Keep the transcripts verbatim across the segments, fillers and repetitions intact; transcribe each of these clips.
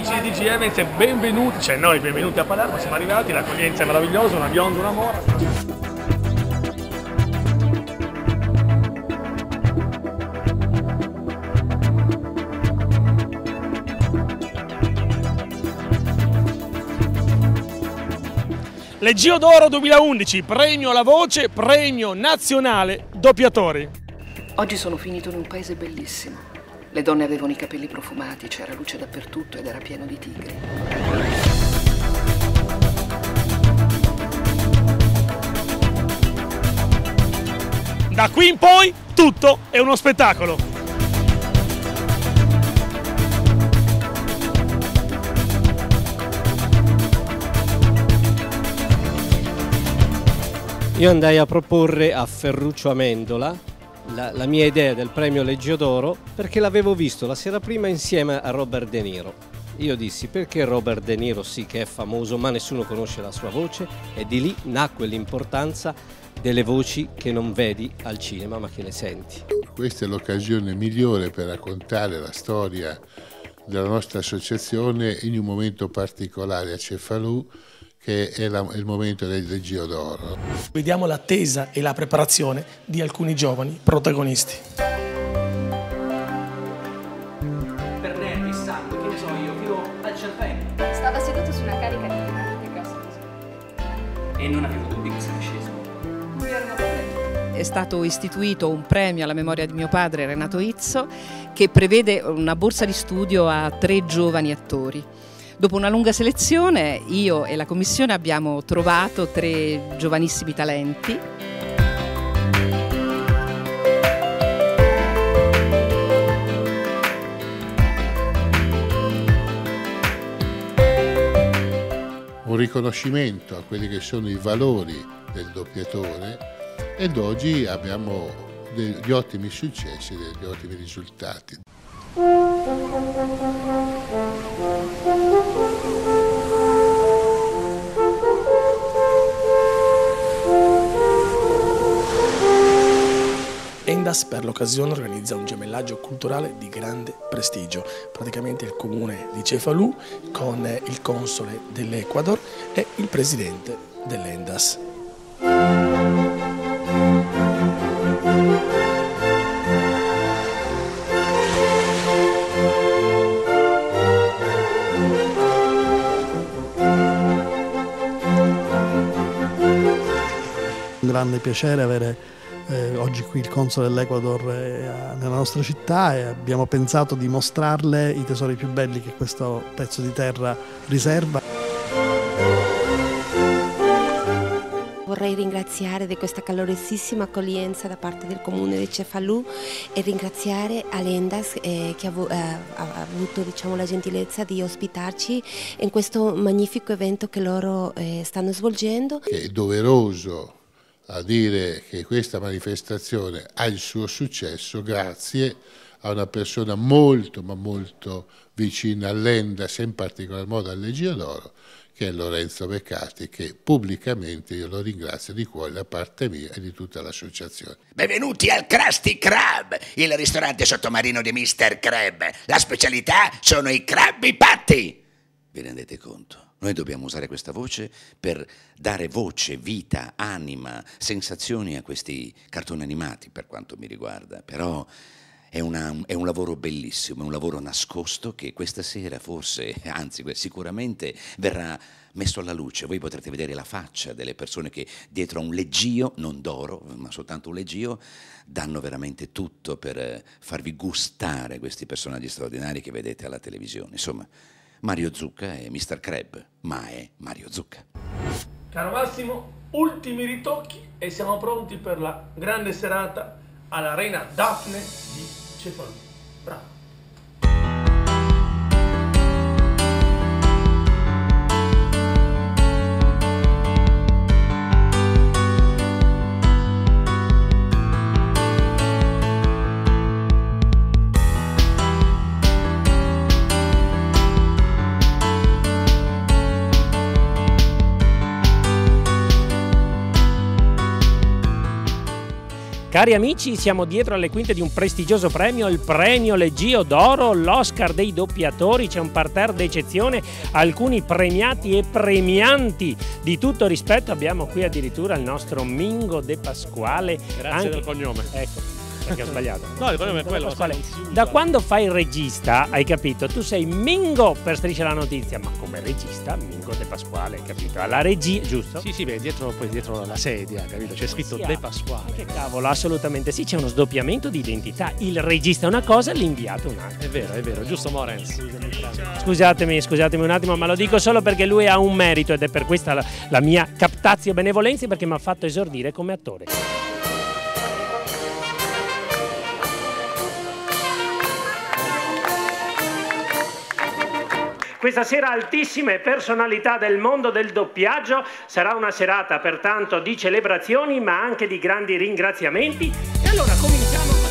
amici di T G M, benvenuti, cioè noi benvenuti a Palermo, siamo arrivati, l'accoglienza è meravigliosa, una bionda, una mora. Leggio d'Oro duemilaundici, premio alla voce, premio nazionale doppiatori. Oggi sono finito in un paese bellissimo. Le donne avevano i capelli profumati, c'era luce dappertutto ed era pieno di tigri. Da qui in poi tutto è uno spettacolo. Io andai a proporre a Ferruccio Amendola la, la mia idea del premio Leggio d'Oro perché l'avevo visto la sera prima insieme a Robert De Niro. Io dissi: perché Robert De Niro sì che è famoso ma nessuno conosce la sua voce, e di lì nacque l'importanza delle voci che non vedi al cinema ma che le senti. Questa è l'occasione migliore per raccontare la storia della nostra associazione in un momento particolare a Cefalù, che è, la, è il momento del Leggio d'Oro. Vediamo l'attesa e la preparazione di alcuni giovani protagonisti. Per nervi, sangue, che ne so io, fino al cervello. Stava seduto su una carica di dinamite grossa così. E non avevo dubbi che se ne sceso. Mi erano paura. È stato istituito un premio alla memoria di mio padre, Renato Izzo, che prevede una borsa di studio a tre giovani attori. Dopo una lunga selezione, io e la commissione abbiamo trovato tre giovanissimi talenti. Un riconoscimento a quelli che sono i valori del doppiatore, ed oggi abbiamo degli ottimi successi, degli ottimi risultati. Endas per l'occasione organizza un gemellaggio culturale di grande prestigio, praticamente il comune di Cefalù con il console dell'Ecuador e il presidente dell'Endas. Un grande piacere avere eh, oggi qui il console dell'Ecuador eh, nella nostra città, e abbiamo pensato di mostrarle i tesori più belli che questo pezzo di terra riserva. Vorrei ringraziare di questa calorosissima accoglienza da parte del comune di Cefalù e ringraziare Alendas eh, che ha, eh, ha avuto, diciamo, la gentilezza di ospitarci in questo magnifico evento che loro eh, stanno svolgendo. È doveroso a dire che questa manifestazione ha il suo successo grazie a una persona molto ma molto vicina all'Endas, in particolar modo al Leggio d'Oro, che è Lorenzo Beccati, che pubblicamente io lo ringrazio di cuore da parte mia e di tutta l'associazione. Benvenuti al Krusty Krab, il ristorante sottomarino di mister Krab. La specialità sono i Krabby Patty. Vi rendete conto? Noi dobbiamo usare questa voce per dare voce, vita, anima, sensazioni a questi cartoni animati, per quanto mi riguarda. Però è, una, è un lavoro bellissimo, è un lavoro nascosto che questa sera forse, anzi sicuramente, verrà messo alla luce. Voi potrete vedere la faccia delle persone che dietro a un leggio, non d'oro, ma soltanto un leggio, danno veramente tutto per farvi gustare questi personaggi straordinari che vedete alla televisione. Insomma, Mario Zucca è mister Krab, ma è Mario Zucca. Caro Massimo, ultimi ritocchi e siamo pronti per la grande serata all'Arena Daphne di Cefalù. Bravo. Cari amici, siamo dietro alle quinte di un prestigioso premio, il premio Leggio d'Oro, l'Oscar dei doppiatori. C'è un parterre d'eccezione, alcuni premiati e premianti di tutto rispetto. Abbiamo qui addirittura il nostro Mingo De Pasquale. Grazie anche... del cognome. Ecco. Perché ho sbagliato. No, il cognome è quello. Da quando fai il regista, hai capito, tu sei Mingo per Striscia la Notizia, ma come regista Mingo De Pasquale, hai capito? Alla regia, giusto? Sì, sì, beh, dietro, poi dietro la sedia, capito? C'è scritto De Pasquale. Che cavolo, assolutamente sì, c'è uno sdoppiamento di identità. Il regista è una cosa, l'inviato è un'altra. È vero, è vero, giusto Morens? Scusatemi, scusatemi un attimo, ma lo dico solo perché lui ha un merito ed è per questa la, la mia captatio benevolenza, perché mi ha fatto esordire come attore. Questa sera altissime personalità del mondo del doppiaggio, sarà una serata pertanto di celebrazioni ma anche di grandi ringraziamenti. E allora cominciamo con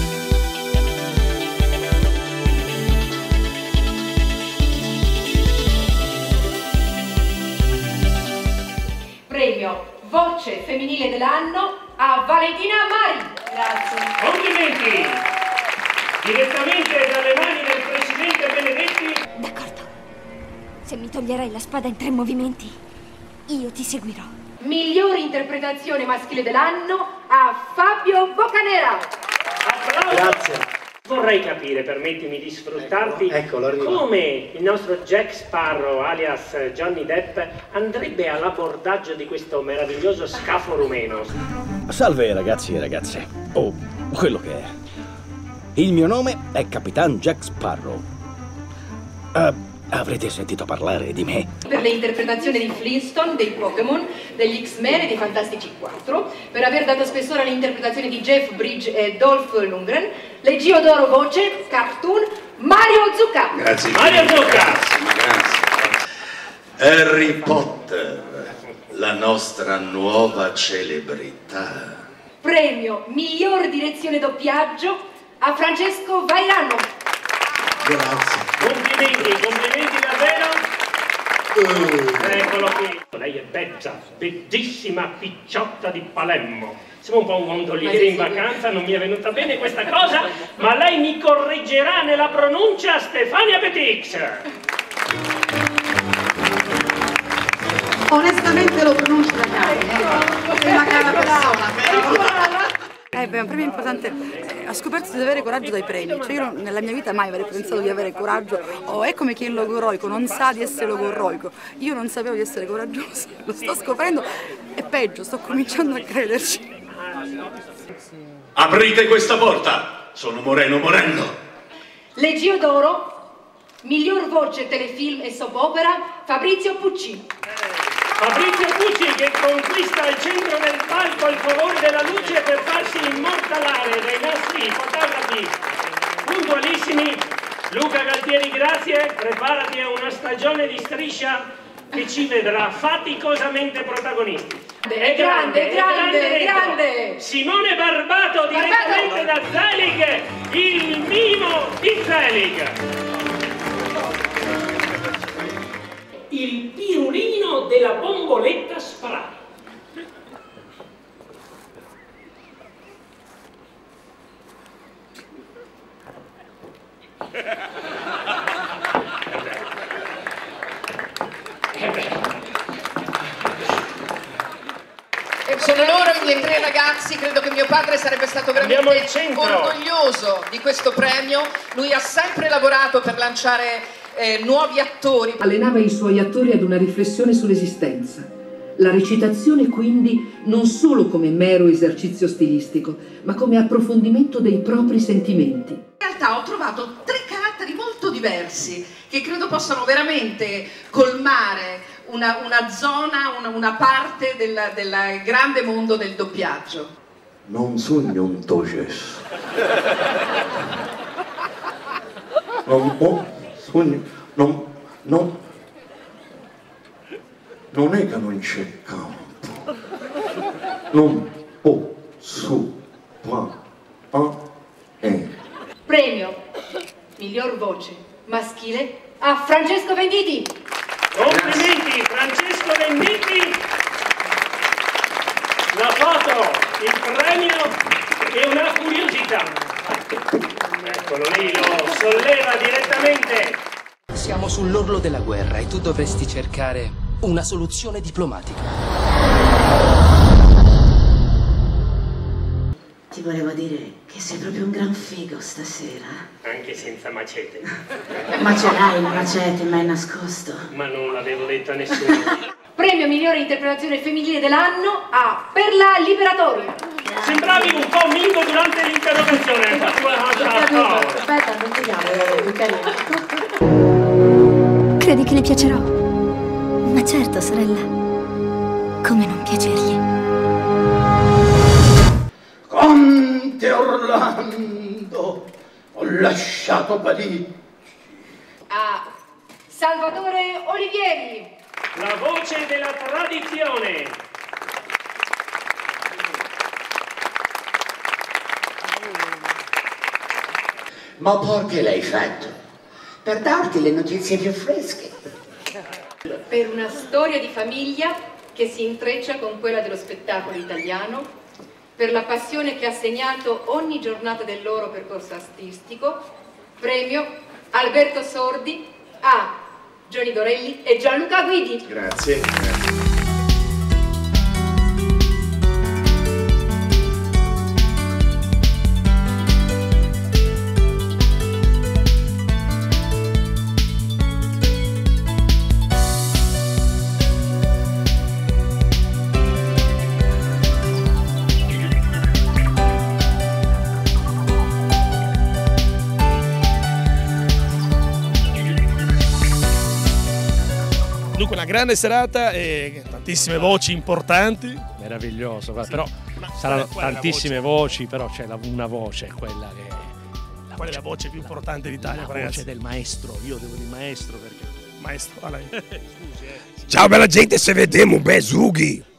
il premio Voce Femminile dell'anno a Valentina Mari. Grazie. Complimenti! Direttamente dalle mani del Presidente Benedetti. D'accordo. Se mi toglierai la spada in tre movimenti, io ti seguirò. Miglior interpretazione maschile dell'anno a Fabio Boccanera. Applauso. Grazie. Vorrei capire, permettimi di sfruttarti, ecco, ecco, come il nostro Jack Sparrow, alias Johnny Depp, andrebbe all'abordaggio di questo meraviglioso scafo rumeno. Salve ragazzi e ragazze, o quello che è. Il mio nome è Capitan Jack Sparrow. Uh, Avrete sentito parlare di me? Per le interpretazioni di Flintstone, dei Pokémon, degli X-Men e dei Fantastici quattro, per aver dato spessore all'interpretazione di Jeff Bridges e Dolph Lundgren, Leggio d'Oro Voce, Cartoon, Mario Zucca. Grazie. Mario Zucca. Ma grazie. Harry Potter, la nostra nuova celebrità. Premio Miglior Direzione Doppiaggio a Francesco Vairano. Grazie. Complimenti, complimenti davvero. Uh. Eccolo qui. Lei è bella, bellissima picciotta di Palermo. Siamo un po' un gondoliere in vacanza, non mi è venuta bene questa cosa, ma lei mi correggerà nella pronuncia, Stefania Petix. Onestamente lo pronuncio da cara, è una cara persona, però... Eh beh, un premio importante. Ha scoperto di avere coraggio dai premi. Cioè io nella mia vita mai avrei pensato di avere coraggio. Oh, è come chi è logorroico, non sa di essere logorroico. Io non sapevo di essere coraggiosa, lo sto scoprendo e peggio, sto cominciando a crederci. Aprite questa porta! Sono Moreno Morello. Leggio d'Oro, miglior voce telefilm e soap opera, Fabrizio Pucci. Fabrizio Pucci che conquista il centro del palco il favore della luce per farsi immortalare dai nostri fotografi puntualissimi. Luca Galtieri, grazie, preparati a una stagione di Striscia che ci vedrà faticosamente protagonisti. È grande, è grande, è grande! Simone Barbato, direttamente da Zelig, il mimo di Zelig. Il pirulino della bomboletta spray. Sono loro i miei tre ragazzi, credo che mio padre sarebbe stato veramente orgoglioso di questo premio. Lui ha sempre lavorato per lanciare eh, nuovi attori. Allenava i suoi attori ad una riflessione sull'esistenza. La recitazione quindi non solo come mero esercizio stilistico, ma come approfondimento dei propri sentimenti. In realtà ho trovato tre caratteri molto diversi che credo possano veramente colmare una, una zona, una, una parte del, del grande mondo del doppiaggio. Non sogno un toces. Non può, sogno, non, non, non è che non c'è campo. Non posso, qua, a, e. Premio miglior voce maschile a Francesco Venditti. Complimenti Francesco Venditti. La foto, il premio vita. Eccolo lì, lo solleva direttamente. Siamo sull'orlo della guerra e tu dovresti cercare una soluzione diplomatica. Ti volevo dire che sei proprio un gran figo stasera. Anche senza macete. Ma ce l'hai il macete, ma è nascosto. Ma non l'avevo detto a nessuno. Premio migliore interpretazione femminile dell'anno a Perla Liberatori. Sembravi un po' mingo durante l'interrogazione. Aspetta, non vediamo, più carino. Credi che le piacerò? Ma certo, sorella. Come non piacergli? Conte Orlando, ho lasciato Parigi. A Salvatore Olivieri. La voce della tradizione. Ma perché l'hai fatto? Per darti le notizie più fresche. Per una storia di famiglia che si intreccia con quella dello spettacolo italiano, per la passione che ha segnato ogni giornata del loro percorso artistico, premio Alberto Sordi a Gianni Dorelli e Gianluca Guidi. Grazie. Grazie. Dunque una grande serata e tantissime voci importanti. Meraviglioso, sì. Però Ma saranno qual è tantissime voci, però c'è la, una voce, quella che... La qual è la voce più importante d'Italia? La ragazzi? voce del maestro, io devo dire maestro perché... Maestro, a lei. Scusi, eh. Ciao bella gente, se vediamo, beh Zughi!